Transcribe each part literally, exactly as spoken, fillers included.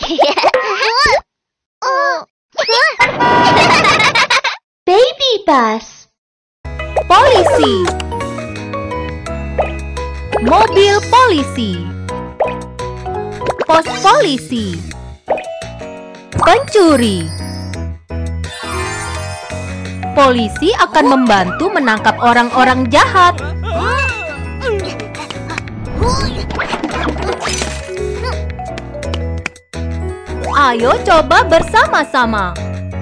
Baby bus. Polisi. Mobil polisi. Pos polisi. Pencuri. Polisi akan membantu menangkap orang-orang jahat. Ayo coba bersama-sama.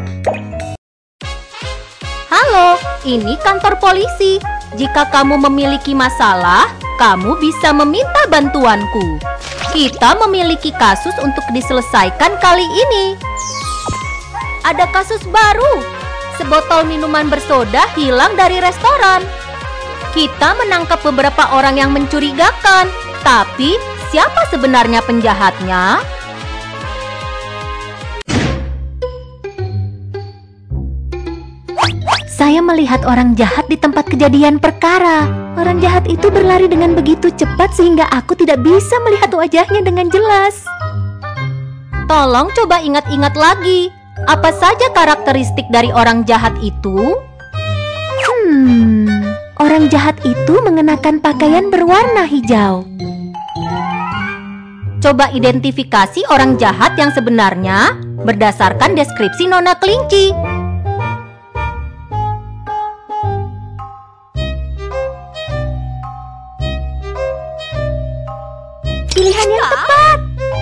Halo, ini kantor polisi. Jika kamu memiliki masalah, kamu bisa meminta bantuanku. Kita memiliki kasus untuk diselesaikan kali ini. Ada kasus baru. Sebotol minuman bersoda hilang dari restoran. Kita menangkap beberapa orang yang mencurigakan. Tapi, siapa sebenarnya penjahatnya? Saya melihat orang jahat di tempat kejadian perkara. Orang jahat itu berlari dengan begitu cepat sehingga aku tidak bisa melihat wajahnya dengan jelas. Tolong coba ingat-ingat lagi. Apa saja karakteristik dari orang jahat itu? Hmm, orang jahat itu mengenakan pakaian berwarna hijau. Coba identifikasi orang jahat yang sebenarnya berdasarkan deskripsi Nona Kelinci. Pilihan yang tepat.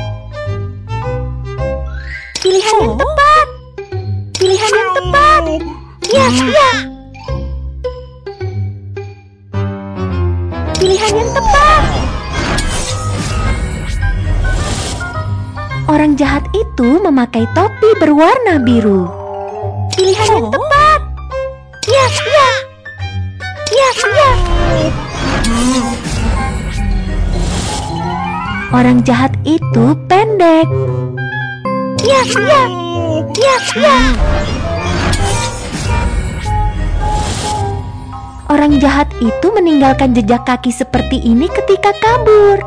Pilihan yang tepat. Pilihan yang tepat. Ya, ya. Pilihan yang tepat. Orang jahat itu memakai topi berwarna biru. Pilihan yang tepat. Ya, ya. Ya, ya. Orang jahat itu pendek. Ya, ya. Ya, ya. Orang jahat itu meninggalkan jejak kaki seperti ini ketika kabur.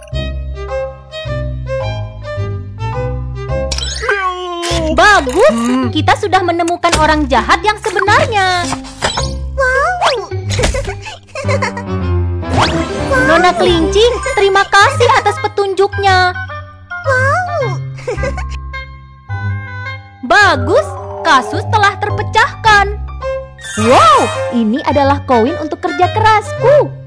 Bagus, kita sudah menemukan orang jahat yang sebenarnya. Wow. Nona Kelinci, terima kasih atas petunjuknya. Wow. Bagus, kasus telah terpecahkan. Wow, ini adalah koin untuk kerja kerasku.